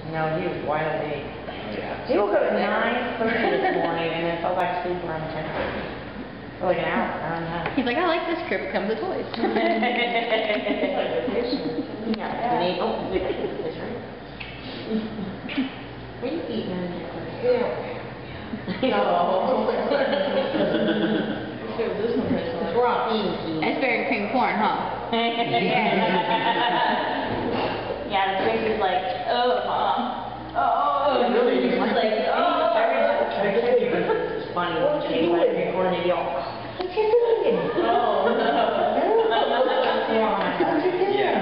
No, he was wide awake. Yeah. He woke up at 9:30 this morning and then fell back to sleep around 10:30. For like an hour. I don't know. He's like, I like this crib. Come with toys. Yeah. Oh, wait, I think this right. What are you eating in there? We're all eating. It's very cream corn, huh? Yeah, the baby's like, oh, Mom. Oh, really? It's like, oh. It's funny when she's like recording it, y'all. What you doing? Oh, no. Yeah.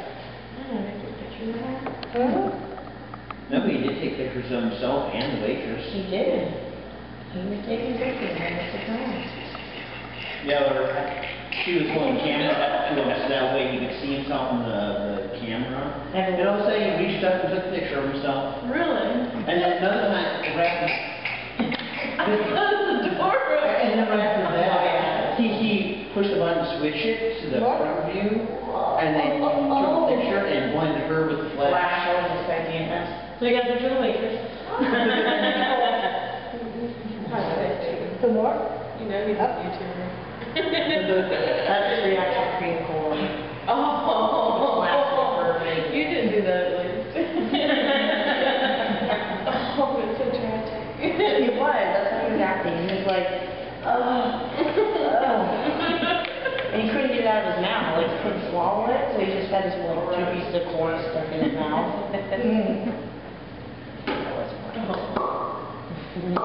No, he did take pictures of himself and the waitress. He did. He was taking pictures of him. Yeah, she was holding the camera up to him so that way he could see himself in the camera. And all of a sudden he reached up and took a picture of himself. Really? And then another time, right after, the door. And then right after that, he pushed the button to switch it to the front view, and then took a picture and blended her with the flash. Flash, I was expecting it. So you got a picture of the waitress. Some more? You know he's a YouTuber. That's the reaction cream corn. Oh, Perfect. you didn't do that at least. Oh, it's so tragic. He was. That's how he was acting. He was like, oh. And he couldn't get it out of his mouth. Like, he couldn't swallow it. So he just had this like 2 pieces of corn stuck in his mouth. That was funny.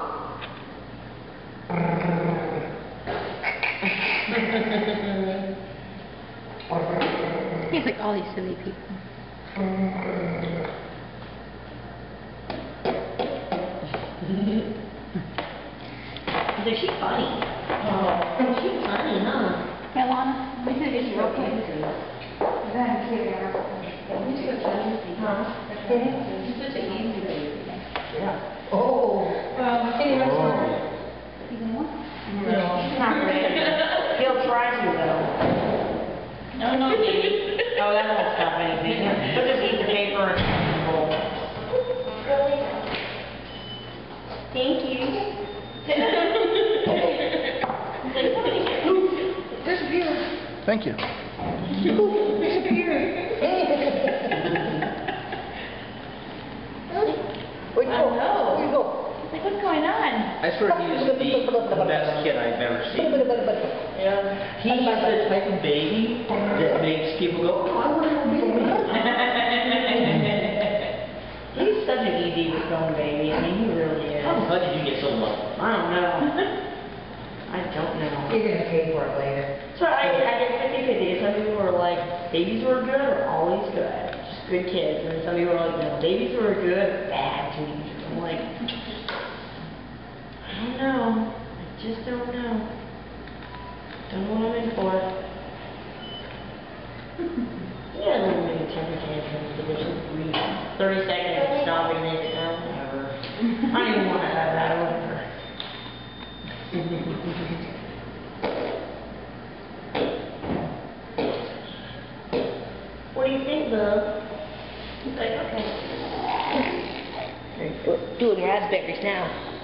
He's like all these silly people. Is she funny? Oh, she's funny, huh? Yeah, Lana, we think it's real Okay. cute. Huh? He's such an easy baby. Yeah. Oh. Any restaurant? Even more? No, not really. He'll try to, though. No, baby. Oh, that won't stop anything. He'll just eat the paper and roll. Really? Thank you. There's a beer. Thank you. There's a beer. Where'd you go? Where'd you go? Like, what's going on? I swear he is the best kid I've ever seen. Yeah. He is the type of baby that makes people go, oh, I want to go be. He's such an easy going baby. I mean, he really is. How did you get so lucky? I don't know. I don't know. You're gonna pay for it later. So I get 50-50. Some people were like, babies who are good are always good. Just good kids. And some people are like, no, babies who are good are bad teenagers. I'm like, I don't know. I just don't know. Don't know what I'm in for. Yeah, a little bit of temper tantrums, but there's just 30 seconds of stopping and they go, whatever. I don't even want to have that, whatever. What do you think, love? He's like, okay. Doing raspberries now.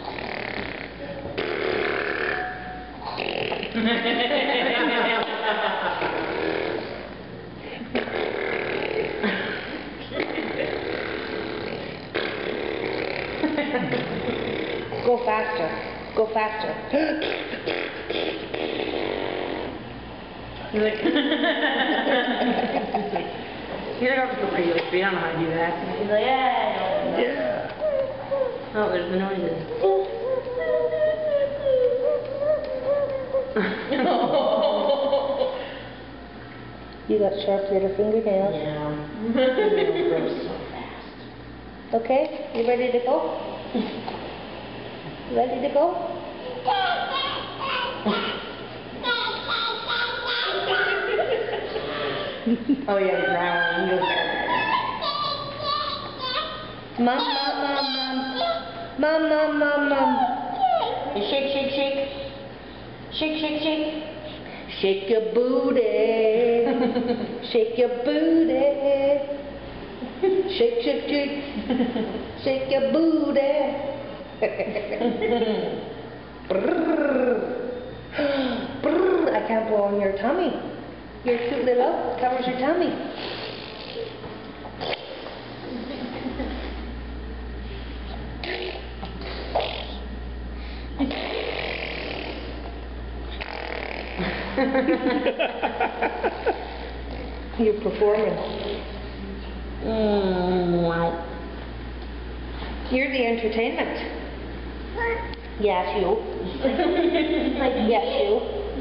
Go faster. Go faster. He's like, he's like, I'm so pretty, like, I don't know how to do that. He's like, yeah. Oh, there's the noises. You got sharp little fingernails. Yeah. It grows so fast. Okay, you ready to go? Ready to go? Oh yeah, he's growling. He goes, Mom. shake, shake, shake. Shake, shake, shake. Shake your booty. Shake your booty. Shake, shake, shake. Shake your booty. Brrr. Brrr. I can't blow on your tummy. Your cute little covers your tummy. You're performing. Wow. You're the entertainment. Yes, you. Yes, you.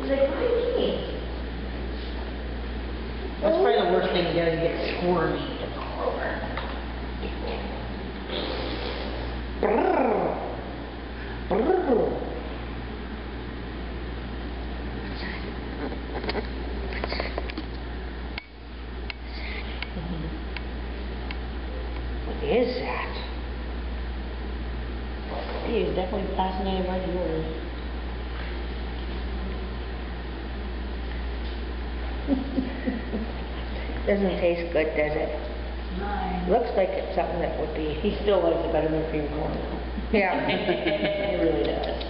That's probably the worst thing to do, is get squirmy. Brrr. Brrr. What is that? He is definitely fascinated by yours. Doesn't taste good, does it? Nice. Looks like it's something that would be. He still likes it better than cream corn. Yeah. He really does.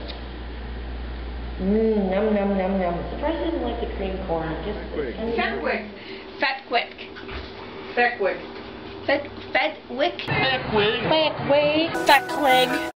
Num num num num. Surprised he doesn't like the cream corn. Just Fetwick. Fetwick. Beckwick. Fetwick. Quack, quack.